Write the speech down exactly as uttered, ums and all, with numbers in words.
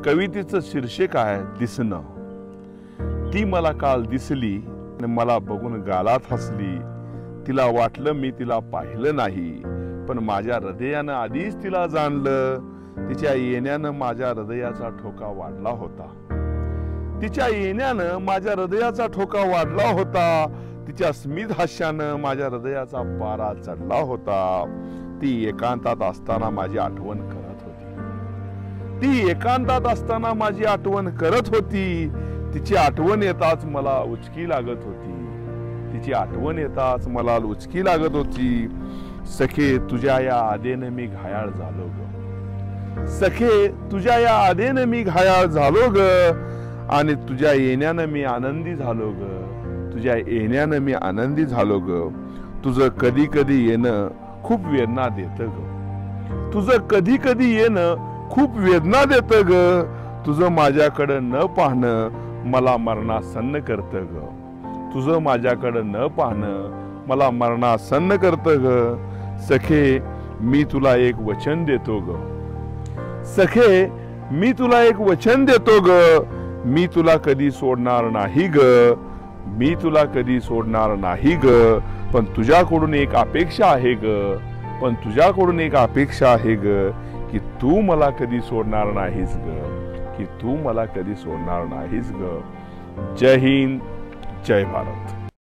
कवितेचं शीर्षक आहे दिसणं. ती मला काल दिसली आणि मला बघून गालात हसली. तिला वाटलं मी तिला पाहिलं नाही, पण माझ्या हृदयानं आधीच तिला जाणलं. तिच्या येण्यानं माझ्या हृदयाचा ठोका वाढला होता. तिच्या येण्यानं माझ्या हृदयाचा ठोका वाढला होता. तिच्या स्मित हास्यानं माझ्या हृदयाचा पारा चढला होता. ती एकांतात असताना माझी आठवण करत होती. ती एकांतात असताना माझी आठवण करत होती. तिची आठवण येताच मला उचकी लागत होती. तिची आठवण येताच मला उचकी लागत होती. सखे तुझ्या या आदेने मी घायाळ झालो ग. सखे तुझ्या या आदेने मी घायाळ झालो ग. आणि तुझ्या येण्यानं मी आनंदी झालो ग. तुझ्या येण्यानं मी आनंदी झालो ग. तुझं कधी कधी येणं खूप वेदना देतं ग. तुझं कधी कधी येणं खूप वेदना देतं ग. तुझं माझ्याकडे न पाहणं मला मरणासन्न करतं ग. तुझं माझ्याकडे न पाहणं मला मरणासन्न करतं ग. सखे मी तुला एक वचन देतो ग. सखे मी तुला एक वचन देतो ग. मी तुला कधी सोडणार नाही ग. मी तुला कधी सोडणार नाही ग. पण तुझ्याकडून एक अपेक्षा आहे ग. पण तुझ्याकडून एक अपेक्षा आहे ग की तू मला कधी सोडणार नाहीस ग. की तू मला कधी सोडणार नाहीस ग. जय हिंद, जय भारत.